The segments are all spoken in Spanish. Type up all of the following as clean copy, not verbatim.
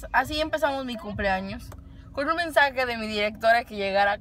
así empezamos mi cumpleaños, con un mensaje de mi directora que llegara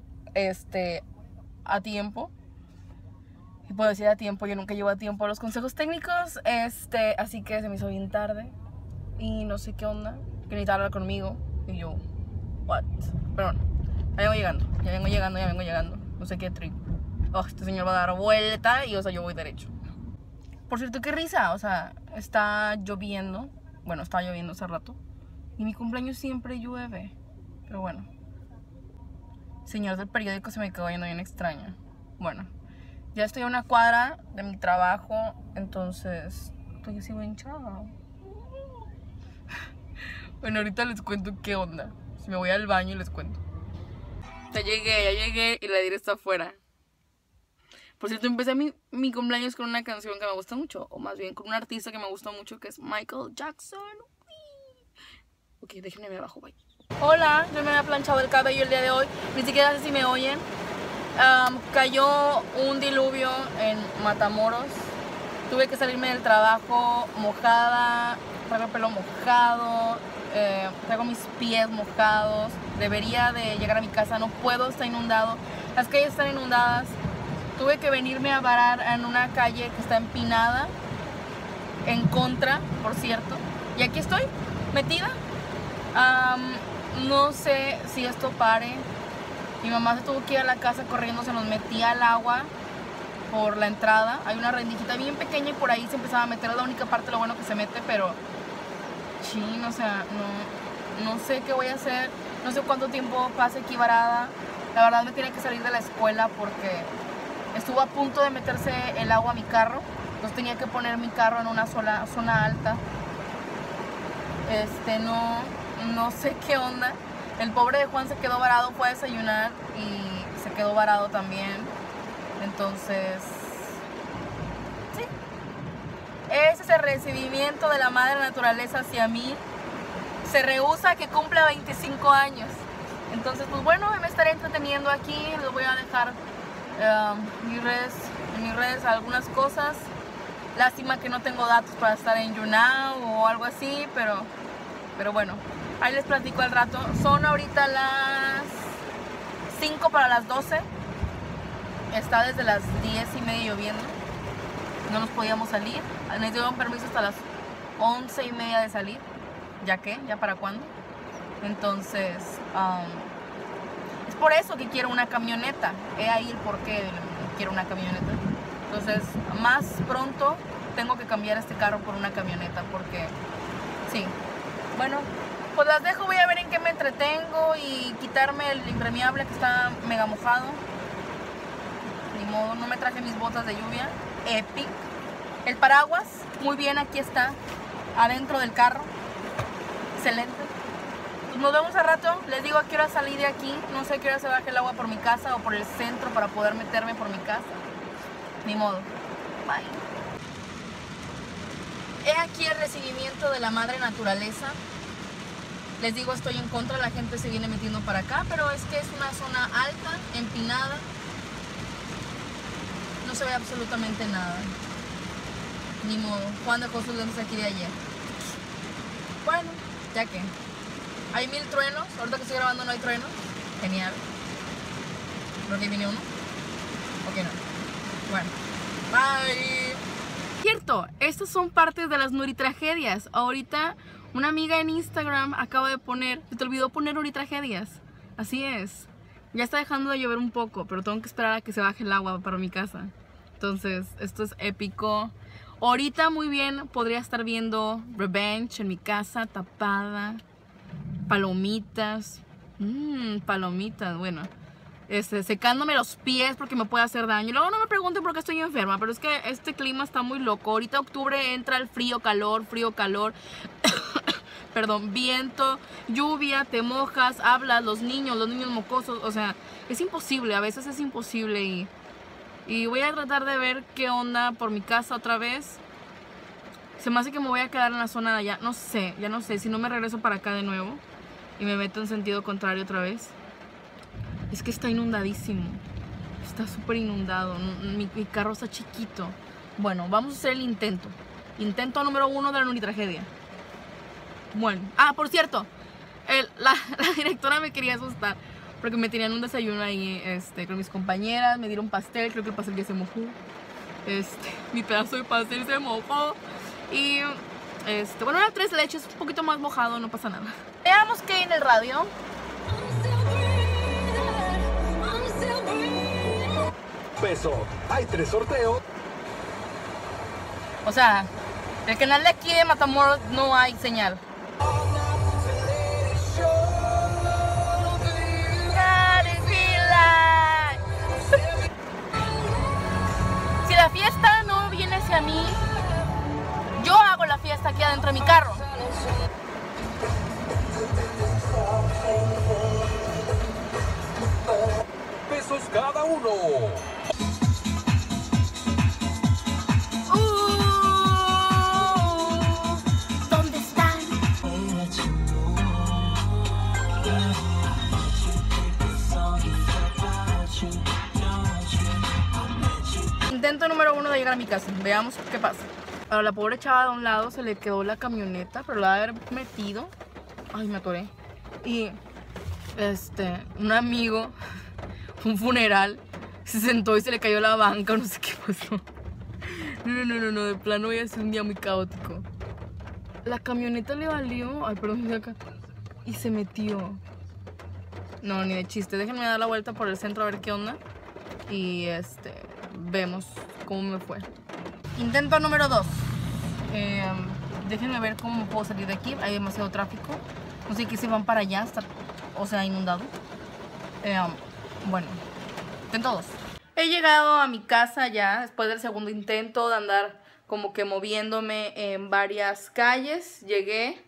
a tiempo. Y puedo decir a tiempo, yo nunca llego a tiempo a los consejos técnicos. Así que se me hizo bien tarde. Y no sé qué onda, que necesitaba hablar conmigo. Y yo, what? Pero bueno, ya vengo llegando. No sé qué trip. Oh, este señor va a dar vuelta y, o sea, yo voy derecho. Por cierto, qué risa, o sea, está lloviendo. Bueno, estaba lloviendo hace rato. Y mi cumpleaños siempre llueve. Pero bueno. Señor del periódico se me quedó yendo bien extraño. Bueno, ya estoy a una cuadra de mi trabajo. Entonces, estoy así hinchada. Bueno, ahorita les cuento qué onda. Si me voy al baño y les cuento. Ya llegué y la dire está afuera. Por cierto, empecé mi cumpleaños con una canción que me gusta mucho. O más bien, con un artista que me gusta mucho, que es Michael Jackson. Ok, déjenme abajo, bye. Hola, yo me había planchado el cabello el día de hoy. Ni siquiera sé si me oyen. Cayó un diluvio en Matamoros. Tuve que salirme del trabajo mojada. Traigo el pelo mojado. Traigo mis pies mojados. Debería de llegar a mi casa. No puedo, está inundado. Las calles están inundadas. Tuve que venirme a varar en una calle que está empinada, en contra, por cierto. Y aquí estoy, metida. No sé si esto pare. Mi mamá se tuvo que ir a la casa corriendo, se nos metía al agua por la entrada. Hay una rendijita bien pequeña y por ahí se empezaba a meter. Es la única parte, lo bueno que se mete, pero... chin, o sea, no sé qué voy a hacer. No sé cuánto tiempo pase aquí varada. La verdad me tiene que salir de la escuela porque... estuvo a punto de meterse el agua a mi carro. Entonces tenía que poner mi carro en una sola zona alta. No sé qué onda. El pobre de Juan se quedó varado, fue a desayunar y se quedó varado también. Entonces, sí. Ese es el recibimiento de la madre naturaleza hacia mí. Se rehúsa a que cumpla 25 años. Entonces, pues bueno, me estaré entreteniendo aquí. Les voy a dejar en mis redes algunas cosas. Lástima que no tengo datos para estar en YouNow o algo así, pero bueno, ahí les platico al rato. Son ahorita las 5 para las 12. Está desde las 10:30 lloviendo. No nos podíamos salir. Nos dieron permiso hasta las 11:30 de salir. ¿Ya qué? ¿Ya para cuándo? Entonces, es por eso que quiero una camioneta. He ahí el por qué quiero una camioneta. Entonces, más pronto tengo que cambiar este carro por una camioneta porque, sí. Bueno, pues las dejo, voy a ver en qué me entretengo y quitarme el impermeable que está mega mojado. Ni modo, no me traje mis botas de lluvia. Epic. El paraguas, muy bien, aquí está, adentro del carro. Excelente. Pues nos vemos al rato. Les digo a qué hora salí de aquí. No sé a qué hora se baje el agua por mi casa o por el centro para poder meterme por mi casa. Ni modo. Bye. He aquí el recibimiento de la madre naturaleza. Les digo, estoy en contra, la gente se viene metiendo para acá, pero es que es una zona alta, empinada. No se ve absolutamente nada. Ni modo. Juan dejó sus lentes aquí de ayer. Bueno, ya que hay 1000 truenos. Ahorita que estoy grabando no hay truenos. Genial. Creo que viene uno. Ok, no. Bueno, bye. Cierto, estas son partes de las nuritragedias. Ahorita una amiga en Instagram acaba de poner, se te olvidó poner nuritragedias. Así es. Ya está dejando de llover un poco, pero tengo que esperar a que se baje el agua para mi casa. Entonces, esto es épico. Ahorita muy bien podría estar viendo Revenge en mi casa, tapada. Palomitas. Palomitas, bueno. Secándome los pies porque me puede hacer daño. Y luego no me pregunten por qué estoy enferma, pero es que este clima está muy loco. Ahorita octubre entra el frío, calor. Perdón, viento, lluvia, te mojas, hablas, los niños mocosos. O sea, es imposible, a veces es imposible. Y voy a tratar de ver qué onda por mi casa otra vez. Se me hace que me voy a quedar en la zona de allá. No sé, ya no sé. Si no me regreso para acá de nuevo y me meto en sentido contrario otra vez. Es que está inundadísimo. Está súper inundado. Mi carro está chiquito. Bueno, vamos a hacer el intento. Intento número 1 de la nuritragedia. Bueno, por cierto, la directora me quería asustar porque me tenían un desayuno ahí con mis compañeras, me dieron pastel, creo que el pastel ya se mojó. Mi pedazo de pastel se mojó. Y bueno, era 3 leches, un poquito más mojado, no pasa nada. Veamos qué hay en el radio. Peso, hay 3 sorteos. O sea, el canal de aquí de Matamoros no hay señal. Si la fiesta no viene hacia mí, yo hago la fiesta aquí adentro de mi carro. Pesos cada uno. ¿Dónde están? Intento número 1 de llegar a mi casa. Veamos qué pasa. A la pobre chava de un lado se le quedó la camioneta, pero la debe haber metido. Ay, me atoré. Y un amigo, un funeral, se sentó y se le cayó la banca, no sé qué pasó. No, de plano voy a ser un día muy caótico. La camioneta le valió, ay, perdón, de acá, y se metió. No, ni de chiste. Déjenme dar la vuelta por el centro a ver qué onda. Y vemos cómo me fue. Intento número 2. Déjenme ver cómo puedo salir de aquí. Hay demasiado tráfico. No sé qué se van para allá. Está, inundado. Bueno, intento 2. He llegado a mi casa ya después del segundo intento de andar como que moviéndome en varias calles. Llegué.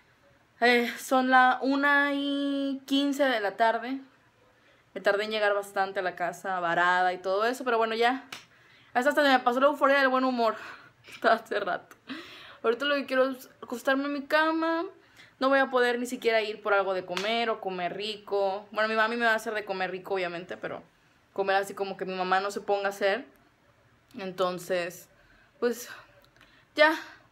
Son las 1:15 de la tarde. Me tardé en llegar bastante a la casa, varada y todo eso, pero bueno, ya. Hasta se me pasó la euforia del buen humor. Estaba hace rato. Ahorita lo que quiero es acostarme en mi cama. No voy a poder ni siquiera ir por algo de comer o comer rico. Bueno, mi mami me va a hacer de comer rico, obviamente, pero comer así como que mi mamá no se ponga a hacer. Entonces, pues, ya.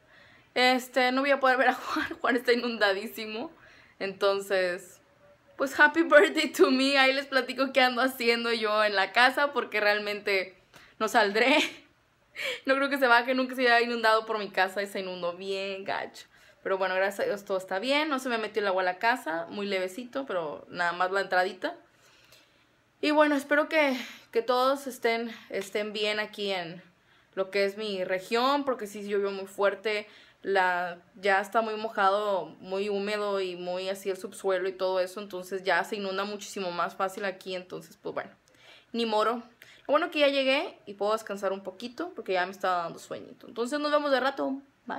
No voy a poder ver a Juan. Juan está inundadísimo. Entonces, pues happy birthday to me. Ahí les platico qué ando haciendo yo en la casa, porque realmente no saldré. No creo que se baje, nunca se haya inundado por mi casa y se inundó bien gacho. Pero bueno, gracias a Dios todo está bien. No se me metió el agua a la casa, muy levecito, pero nada más la entradita. Y bueno, espero que todos estén bien aquí en lo que es mi región, porque sí llovió muy fuerte. Ya está muy mojado, muy húmedo y muy así el subsuelo y todo eso. Entonces ya se inunda muchísimo más fácil aquí. Entonces pues bueno, ni moro. Lo bueno que ya llegué y puedo descansar un poquito porque ya me estaba dando sueñito. Entonces nos vemos de rato. Bye.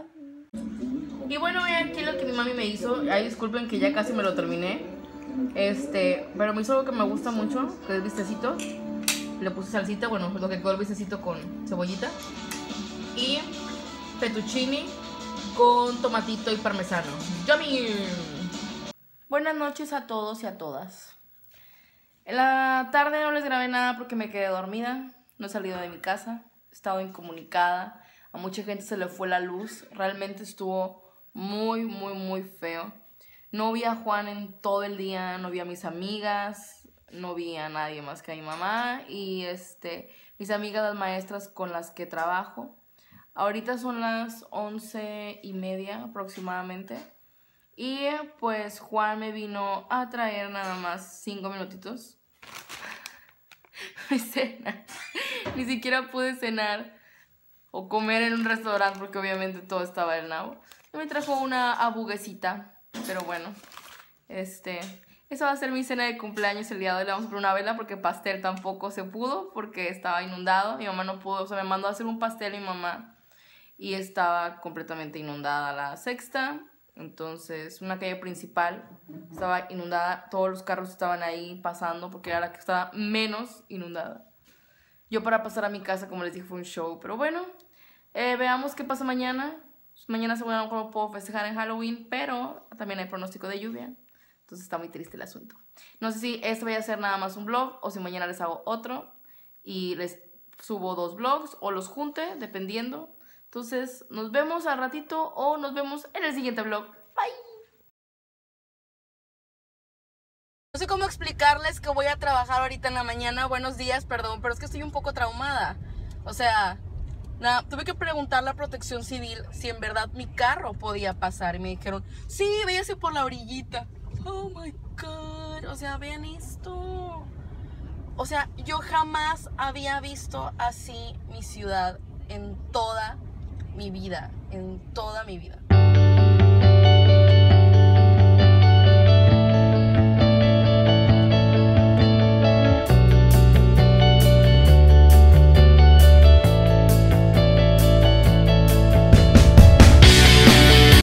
Y bueno, vean aquí lo que mi mami me hizo. Ay, disculpen que ya casi me lo terminé. Pero me hizo algo que me gusta mucho, que es bistecito. Le puse salsita, bueno, lo que quedó el bistecito con cebollita. Y fettuccine con tomatito y parmesano. ¡Yummy! Buenas noches a todos y a todas. En la tarde no les grabé nada porque me quedé dormida. No he salido de mi casa. He estado incomunicada. A mucha gente se le fue la luz. Realmente estuvo muy, muy, muy feo. No vi a Juan en todo el día. No vi a mis amigas. No vi a nadie más que a mi mamá. Y mis amigas, las maestras con las que trabajo. Ahorita son las 11:30 aproximadamente. Y pues Juan me vino a traer nada más 5 minutitos. Mi cena. Ni siquiera pude cenar o comer en un restaurante porque obviamente todo estaba en nabo. Y me trajo una abuguesita. Pero bueno, esa va a ser mi cena de cumpleaños el día de hoy. Le vamos a poner una vela porque pastel tampoco se pudo porque estaba inundado. Mi mamá no pudo, o sea, me mandó a hacer un pastel mi mamá y estaba completamente inundada la sexta. Entonces, una calle principal estaba inundada. Todos los carros estaban ahí pasando porque era la que estaba menos inundada. Yo para pasar a mi casa, como les dije, fue un show. Pero bueno, veamos qué pasa mañana. Mañana seguramente no puedo festejar en Halloween, pero también hay pronóstico de lluvia. Entonces está muy triste el asunto. No sé si vaya a ser nada más un vlog o si mañana les hago otro y les subo 2 vlogs o los junte, dependiendo. Entonces, nos vemos al ratito o nos vemos en el siguiente vlog. Bye. No sé cómo explicarles que voy a trabajar ahorita en la mañana. Buenos días, perdón, pero es que estoy un poco traumada. O sea, tuve que preguntarle a Protección Civil si en verdad mi carro podía pasar. Y me dijeron, sí, váyase por la orillita. Oh my God. O sea, vean esto. O sea, yo jamás había visto así mi ciudad en toda mi vida. En toda mi vida.